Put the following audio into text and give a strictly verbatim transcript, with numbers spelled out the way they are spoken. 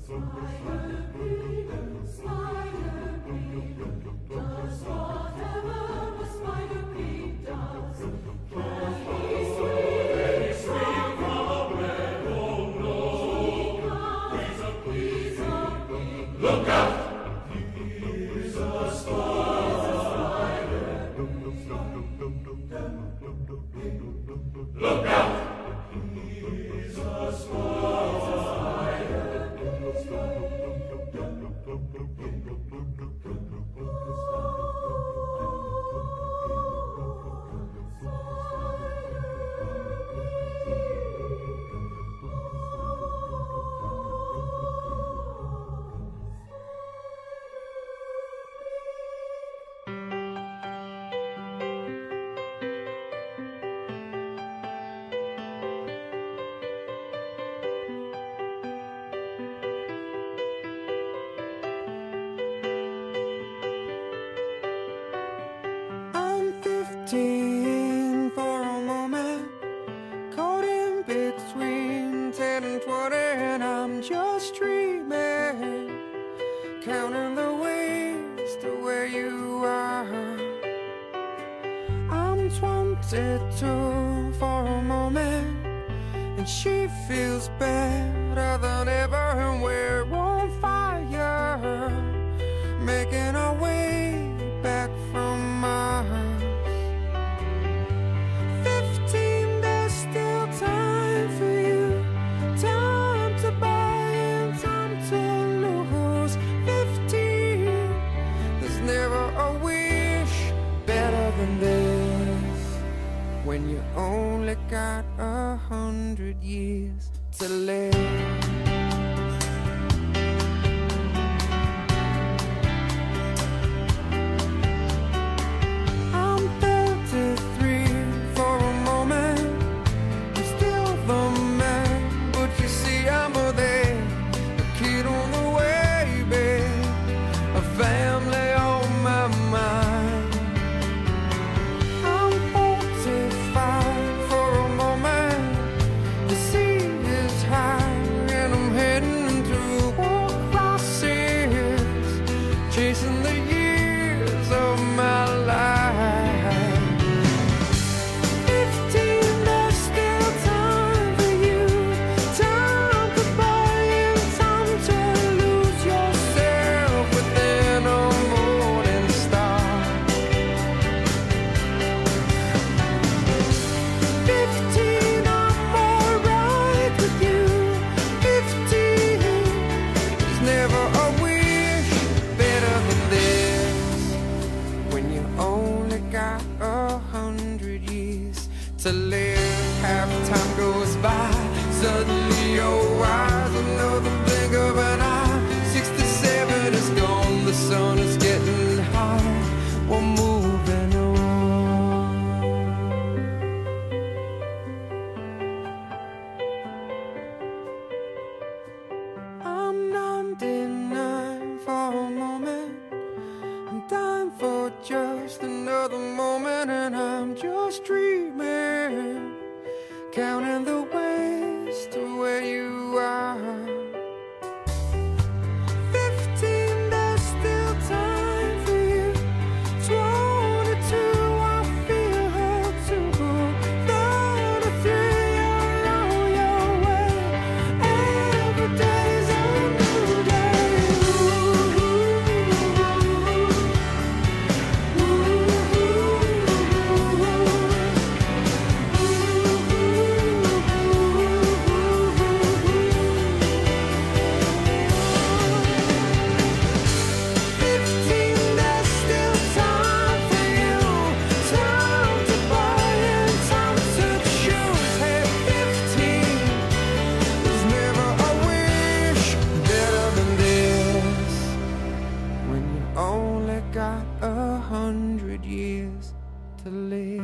For a moment, caught in between ten and twenty, and I'm just dreaming, counting the ways to where you are. I'm twenty-two for a moment, and she feels better than ever, and we're on fire, making our way back from Mars. When you only got a hundred years to live. Chasing the years of my life. Fifteen, there's still time for you. Time to buy and time to lose yourself within a morning star. Fifteen, I'm alright with you. Fifteen, there's never a got a hundred years to live. Half time goes by, suddenly you're wise. Another blink of an eye, sixty-seven is gone. The sun is getting high, we're moving on. I'm ninety-nine for a moment, I'm dying for just another moment, and I'm just dreaming, counting the ways to where you are. Fifteen, there's still time for you. Twenty-two, I feel her too. Thirty-three, you're on your way. Every day's a new day. Only got a hundred years to live.